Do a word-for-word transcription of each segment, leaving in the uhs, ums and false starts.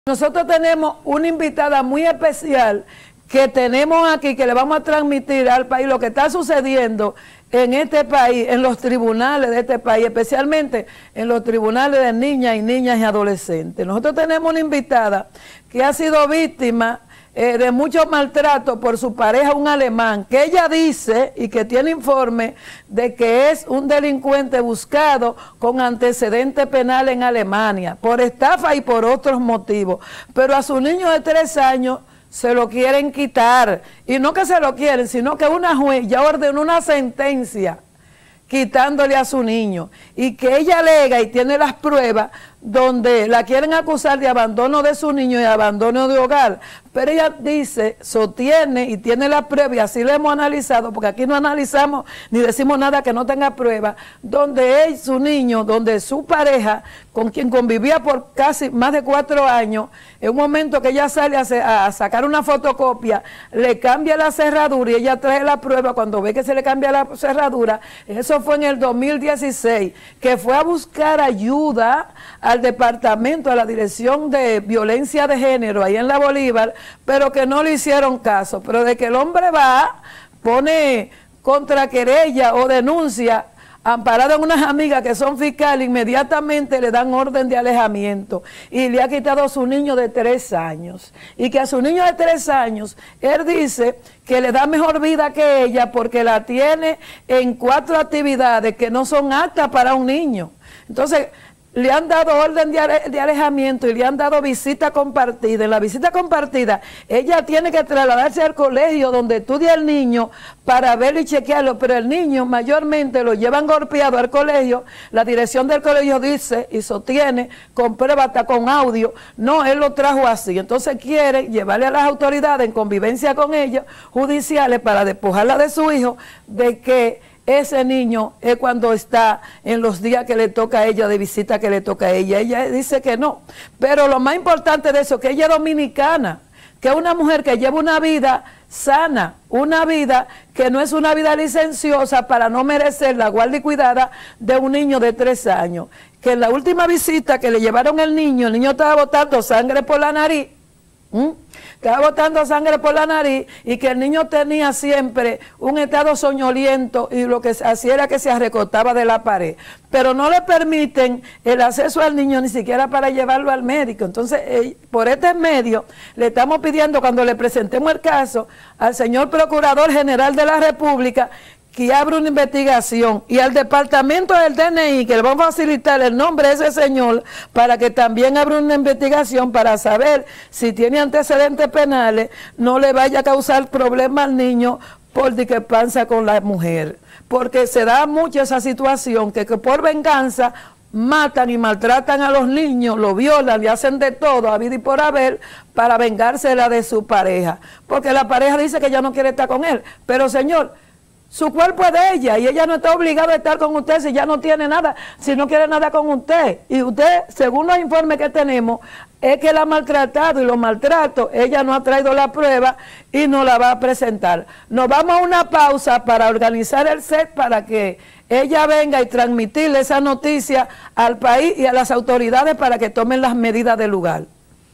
Nosotros tenemos una invitada muy especial que tenemos aquí, que le vamos a transmitir al país lo que está sucediendo en este país, en los tribunales de este país, especialmente en los tribunales de niñas y niñas y adolescentes. Nosotros tenemos una invitada que ha sido víctima eh, de mucho maltrato por su pareja, un alemán, que ella dice y que tiene informe de que es un delincuente buscado con antecedentes penales en Alemania, por estafa y por otros motivos. Pero a su niño de tres años se lo quieren quitar, y no que se lo quieren, sino que una juez ya ordenó una sentencia quitándole a su niño, y que ella alega y tiene las pruebas donde la quieren acusar de abandono de su niño y abandono de hogar, pero ella dice, sostiene y tiene la prueba, y así lo hemos analizado, porque aquí no analizamos ni decimos nada que no tenga prueba, donde él, su niño, donde su pareja, con quien convivía por casi más de cuatro años, en un momento que ella sale a, a sacar una fotocopia, le cambia la cerradura, y ella trae la prueba cuando ve que se le cambia la cerradura. Eso fue en el dos mil dieciséis, que fue a buscar ayuda al departamento, a la Dirección de Violencia de Género, ahí en la Bolívar, pero que no le hicieron caso. Pero de que el hombre va, pone contraquerella o denuncia, amparado en unas amigas que son fiscales, inmediatamente le dan orden de alejamiento, y le ha quitado a su niño de tres años, y que a su niño de tres años, él dice que le da mejor vida que ella porque la tiene en cuatro actividades que no son aptas para un niño. Entonces, le han dado orden de, ale de alejamiento y le han dado visita compartida. En la visita compartida, ella tiene que trasladarse al colegio donde estudia el niño para verlo y chequearlo, pero el niño mayormente lo llevan golpeado al colegio. La dirección del colegio dice y sostiene, con prueba, hasta con audio, no, él lo trajo así. Entonces quiere llevarle a las autoridades en convivencia con ellos, judiciales, para despojarla de su hijo, de que ese niño es cuando está en los días que le toca a ella, de visita que le toca a ella. Ella dice que no. Pero lo más importante de eso, que ella es dominicana, que es una mujer que lleva una vida sana, una vida que no es una vida licenciosa para no merecer la guardia y cuidada de un niño de tres años. Que en la última visita que le llevaron el niño, el niño estaba botando sangre por la nariz, ¿Mm? estaba botando sangre por la nariz, y que el niño tenía siempre un estado soñoliento, y lo que hacía era que se arrecostaba de la pared, pero no le permiten el acceso al niño ni siquiera para llevarlo al médico. Entonces, eh, por este medio le estamos pidiendo, cuando le presentemos el caso al señor Procurador General de la República, que abra una investigación, y al departamento del D N I, que le vamos a facilitar el nombre de ese señor, para que también abra una investigación para saber si tiene antecedentes penales, no le vaya a causar problemas al niño por discrepancia con la mujer, porque se da mucho esa situación, que, que por venganza matan y maltratan a los niños, lo violan y hacen de todo, a vida y por haber, para vengársela de su pareja, porque la pareja dice que ya no quiere estar con él, pero señor, su cuerpo es de ella, y ella no está obligada a estar con usted si ya no tiene nada, si no quiere nada con usted. Y usted, según los informes que tenemos, es que la ha maltratado, y los maltratos, ella no ha traído la prueba y no la va a presentar. Nos vamos a una pausa para organizar el set, para que ella venga y transmitirle esa noticia al país y a las autoridades para que tomen las medidas del lugar.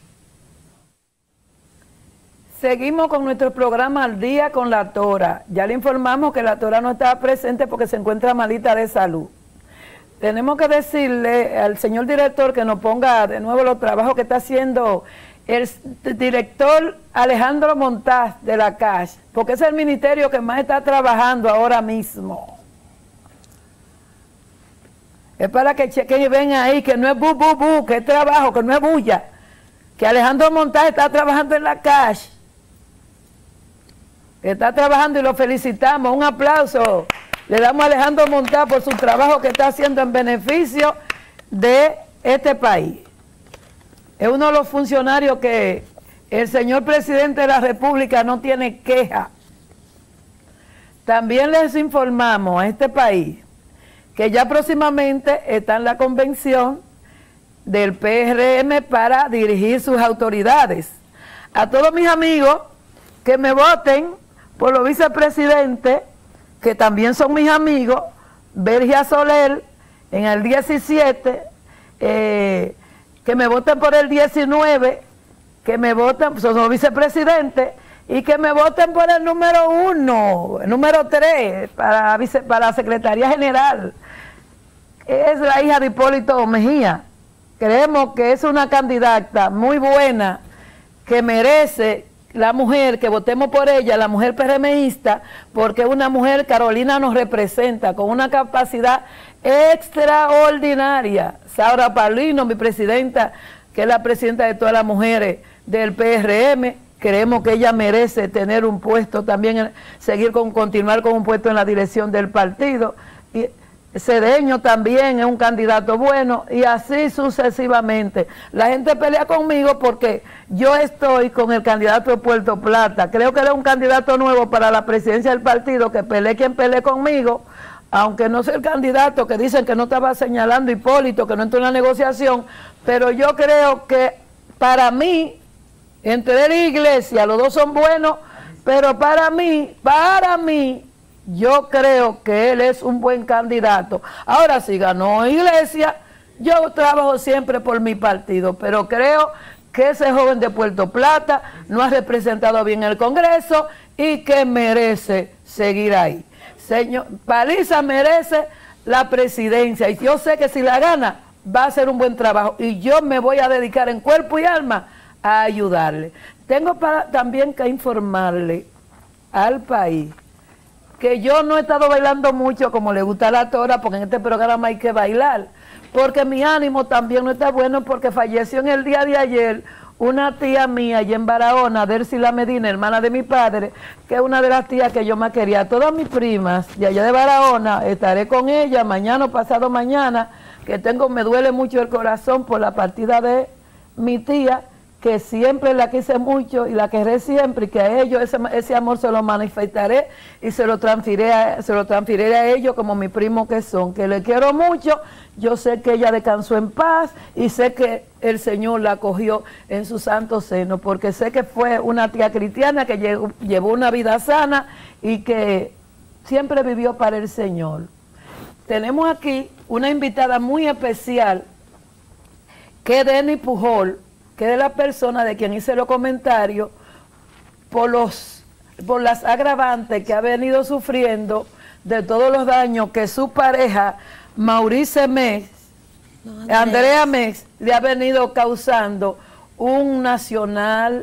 Seguimos con nuestro programa Al Día con la Tora. Ya le informamos que la Tora no estaba presente porque se encuentra malita de salud. Tenemos que decirle al señor director que nos ponga de nuevo los trabajos que está haciendo el director Alejandro Montaz de la C A S H, porque es el ministerio que más está trabajando ahora mismo. Es para que chequen y ven ahí que no es bu, bu, bu, que es trabajo, que no es bulla. Que Alejandro Montaz está trabajando en la C A S H. Está trabajando y lo felicitamos. Un aplauso. Le damos a Alejandro Montaz por su trabajo que está haciendo en beneficio de este país. Es uno de los funcionarios que el señor presidente de la República no tiene queja. También les informamos a este país que ya próximamente está en la convención del P R M para dirigir sus autoridades. A todos mis amigos que me voten por los vicepresidentes, que también son mis amigos, Bergia Soler en el diecisiete, eh, que me voten por el diecinueve, que me voten, son vicepresidentes, y que me voten por el número uno, el número tres, para, vice, para la Secretaría General. Es la hija de Hipólito Mejía. Creemos que es una candidata muy buena, que merece la mujer, que votemos por ella, la mujer PRMista, porque una mujer, Carolina nos representa con una capacidad extraordinaria. Saura Paulino, mi presidenta, que es la presidenta de todas las mujeres del P R M, creemos que ella merece tener un puesto también, seguir con, continuar con un puesto en la dirección del partido. Y Cedeño también es un candidato bueno, y así sucesivamente. La gente pelea conmigo porque yo estoy con el candidato de Puerto Plata. Creo que él es un candidato nuevo para la presidencia del partido, que pelee quien pelee conmigo, aunque no sea el candidato, que dicen que no estaba señalando Hipólito, que no entró en la negociación, pero yo creo que para mí, entre él y Iglesia, los dos son buenos, pero para mí, para mí, yo creo que él es un buen candidato. Ahora, si ganó Iglesia, yo trabajo siempre por mi partido, pero creo que ese joven de Puerto Plata no ha representado bien el Congreso y que merece seguir ahí. Señor, Paliza merece la presidencia, y yo sé que si la gana, va a hacer un buen trabajo, y yo me voy a dedicar en cuerpo y alma a ayudarle. Tengo para, también que informarle al país que yo no he estado bailando mucho como le gusta a la Tora, porque en este programa hay que bailar, porque mi ánimo también no está bueno, porque falleció en el día de ayer una tía mía allá en Barahona, Dercila Medina, hermana de mi padre, que es una de las tías que yo más quería. Todas mis primas de allá de Barahona, estaré con ella mañana o pasado mañana, que tengo, me duele mucho el corazón por la partida de mi tía, que siempre la quise mucho y la querré siempre, y que a ellos ese, ese amor se lo manifestaré y se lo transferiré a, se lo transferiré a ellos como mi primo que son, que le quiero mucho. Yo sé que ella descansó en paz y sé que el Señor la acogió en su santo seno, porque sé que fue una tía cristiana que llevó, llevó una vida sana y que siempre vivió para el Señor. Tenemos aquí una invitada muy especial, que es Denny Pujol, que es la persona de quien hice los comentarios por, los, por las agravantes que ha venido sufriendo de todos los daños que su pareja, Maurice Mex, no, Andrea. Andrea Mex, le ha venido causando un nacional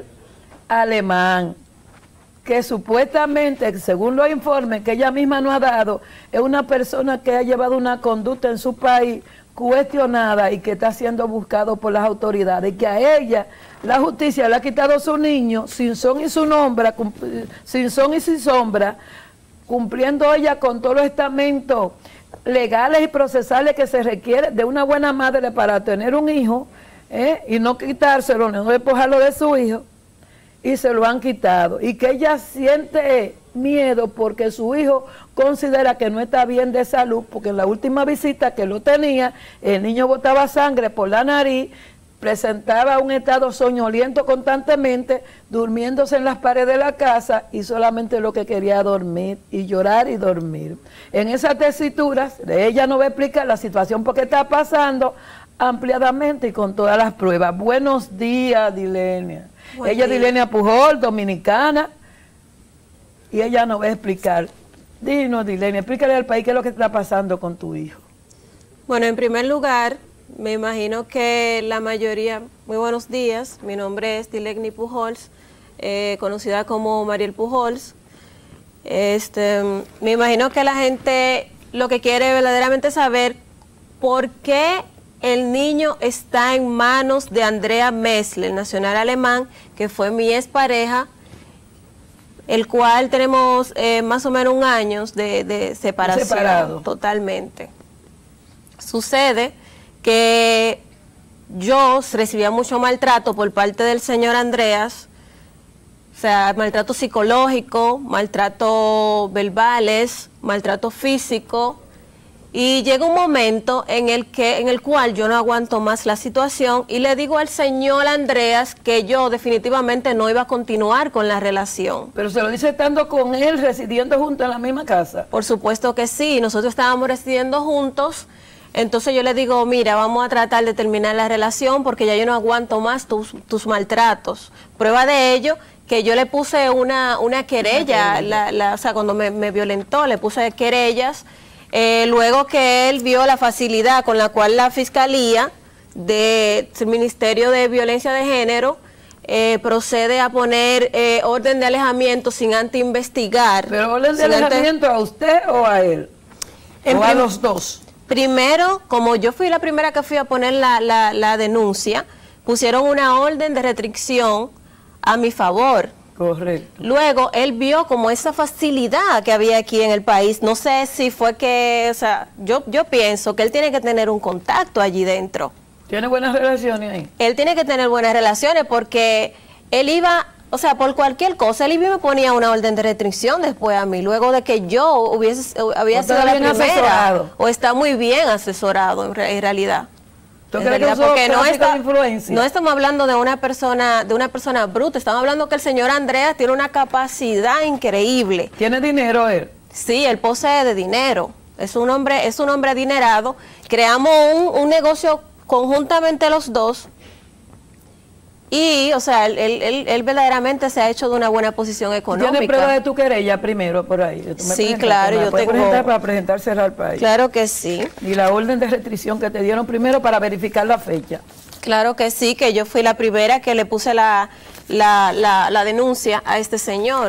alemán, que supuestamente, según los informes que ella misma nos ha dado, es una persona que ha llevado una conducta en su país cuestionada y que está siendo buscado por las autoridades, y que a ella la justicia le ha quitado a su niño sin son y su sombra, sin son y sin sombra, cumpliendo ella con todos los estamentos legales y procesales que se requiere de una buena madre para tener un hijo, ¿eh? Y no quitárselo, no despojarlo de su hijo, y se lo han quitado, y que ella siente miedo porque su hijo considera que no está bien de salud, porque en la última visita que lo tenía, el niño botaba sangre por la nariz, presentaba un estado soñoliento constantemente, durmiéndose en las paredes de la casa, y solamente lo que quería dormir, y llorar y dormir. En esas tesituras, de ella no va a explicar la situación porque está pasando ampliadamente y con todas las pruebas. Buenos días, Dilenia. Buen ella día. Es Dilenia Pujol, dominicana, y ella nos va a explicar. Dinos, Dilenia, explícale al país qué es lo que está pasando con tu hijo. Bueno, en primer lugar, me imagino que la mayoría, muy buenos días, mi nombre es Dilenia Pujols, eh, conocida como Mariel Pujols. Este, me imagino que la gente lo que quiere verdaderamente saber por qué el niño está en manos de Andrea Messle, el nacional alemán, que fue mi expareja, el cual tenemos eh, más o menos un año de, de separación. Separado. Totalmente. Sucede que yo recibía mucho maltrato por parte del señor Andreas, o sea, maltrato psicológico, maltrato verbales, maltrato físico, y llega un momento en el que en el cual yo no aguanto más la situación y le digo al señor Andreas que yo definitivamente no iba a continuar con la relación. ¿Pero se lo dice estando con él, residiendo juntos en la misma casa? Por supuesto que sí, nosotros estábamos residiendo juntos Entonces yo le digo, mira, vamos a tratar de terminar la relación porque ya yo no aguanto más tus, tus maltratos. Prueba de ello, que yo le puse una, una querella, la, la, o sea, cuando me, me violentó, le puse querellas, eh, luego que él vio la facilidad con la cual la Fiscalía del Ministerio de Violencia de Género eh, procede a poner eh, orden de alejamiento sin antes investigar. ¿Pero orden de alejamiento antes... a usted o a él? ¿O a los dos? Primero, como yo fui la primera que fui a poner la, la, la denuncia, pusieron una orden de restricción a mi favor. Correcto. Luego, él vio como esa facilidad que había aquí en el país. No sé si fue que, o sea, yo, yo pienso que él tiene que tener un contacto allí dentro. ¿Tiene buenas relaciones ahí? Él tiene que tener buenas relaciones porque él iba... O sea, por cualquier cosa, él iba y me ponía una orden de restricción después a mí, luego de que yo hubiese, había sido la primera, asesorado. O está muy bien asesorado en, re, en realidad. ¿Tú crees que porque no, está, influencia? No estamos hablando de una persona de una persona bruta, estamos hablando que el señor Andrea tiene una capacidad increíble. ¿Tiene dinero él? Sí, él posee de dinero, es un hombre, es un hombre adinerado. Creamos un, un negocio conjuntamente los dos. Y, o sea, él, él, él verdaderamente se ha hecho de una buena posición económica. ¿Tienes prueba de tu querella primero por ahí? Sí, claro, yo tengo... presentar para presentarse al país. Claro que sí. Y la orden de restricción que te dieron primero para verificar la fecha. Claro que sí, que yo fui la primera que le puse la, la, la, la denuncia a este señor.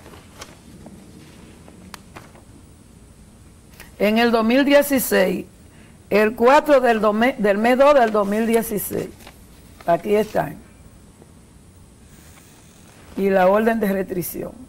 En el dos mil dieciséis, el cuatro del, del mes dos del dos mil dieciséis, aquí están. Y la orden de restricción.